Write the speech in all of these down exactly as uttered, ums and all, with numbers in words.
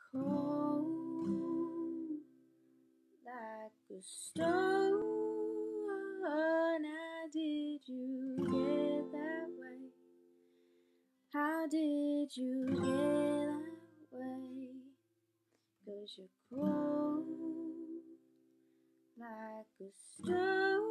cold like a stone. How did you get that way? How did you get that way? 'Cause you're cold like a stone.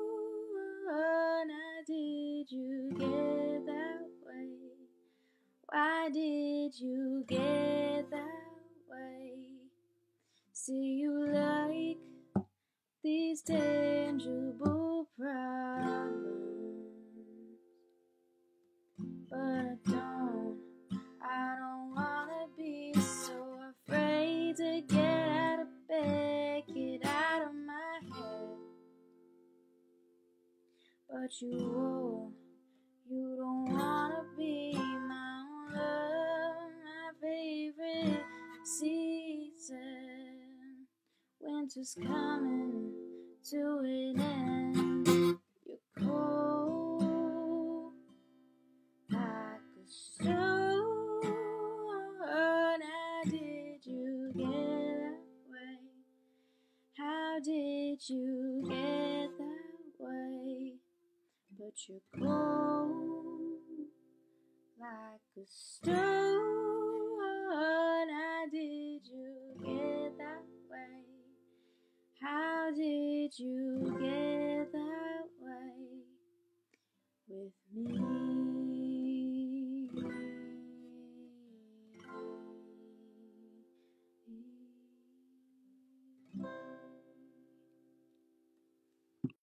How did you get that way? Why did you get that way? See, you like these tangible problems, but I don't, I don't wanna be so afraid to get out of bed, get out of my head. But you won't, you don't wanna be my own love, my favorite season. Winter's coming to an end. You're cold like a stone. How did you get that way? How did you get that way? But you're cold like a stone. How did you get that way? How did you get that way with me?